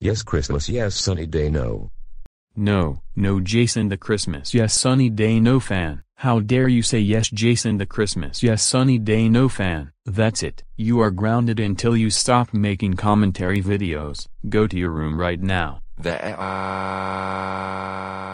Yes Christmas yes sunny day no. No, no Jason the Christmas yes sunny day no fan. How dare you say yes Jason the Christmas yes sunny day no fan. That's it. You are grounded until you stop making commentary videos. Go to your room right now.